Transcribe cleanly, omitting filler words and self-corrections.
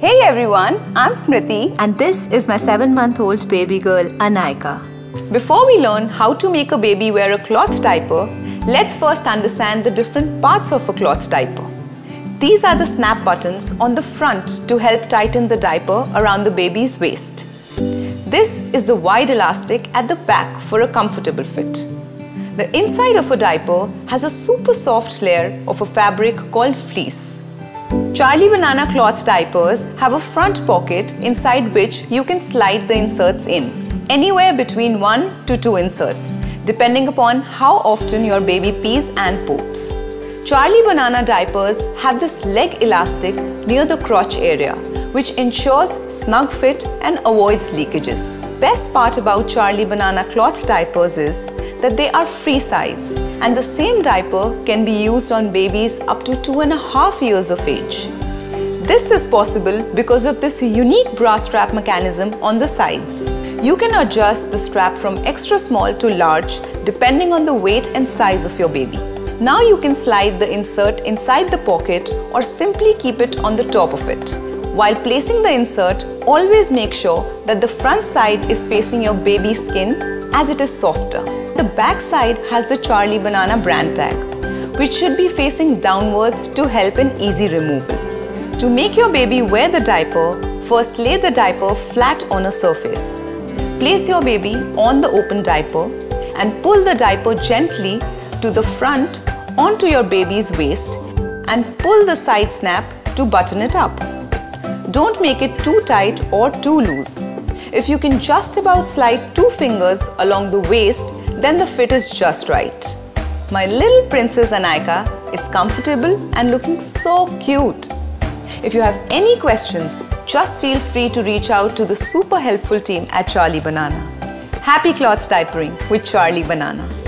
Hey everyone, I'm Smriti and this is my 7-month-old baby girl Anaika. Before we learn how to make a baby wear a cloth diaper, let's first understand the different parts of a cloth diaper. These are the snap buttons on the front to help tighten the diaper around the baby's waist. This is the wide elastic at the back for a comfortable fit. The inside of a diaper has a super soft layer of a fabric called fleece. Charlie Banana cloth diapers have a front pocket inside which you can slide the inserts in, anywhere between 1 to 2 inserts, depending upon how often your baby pees and poops. Charlie Banana diapers have this leg elastic near the crotch area, which ensures snug fit and avoids leakages. Best part about Charlie Banana cloth diapers is that they are free size and the same diaper can be used on babies up to 2.5 years of age. This is possible because of this unique bra strap mechanism on the sides. You can adjust the strap from extra small to large depending on the weight and size of your baby. Now you can slide the insert inside the pocket or simply keep it on the top of it. While placing the insert, always make sure that the front side is facing your baby's skin as it is softer. The back side has the Charlie Banana brand tag, which should be facing downwards to help in easy removal. To make your baby wear the diaper, first lay the diaper flat on a surface. Place your baby on the open diaper and pull the diaper gently to the front onto your baby's waist and pull the side snap to button it up. Don't make it too tight or too loose. If you can just about slide 2 fingers along the waist, then the fit is just right. My little princess Anaika is comfortable and looking so cute. If you have any questions, just feel free to reach out to the super helpful team at Charlie Banana. Happy cloth diapering with Charlie Banana.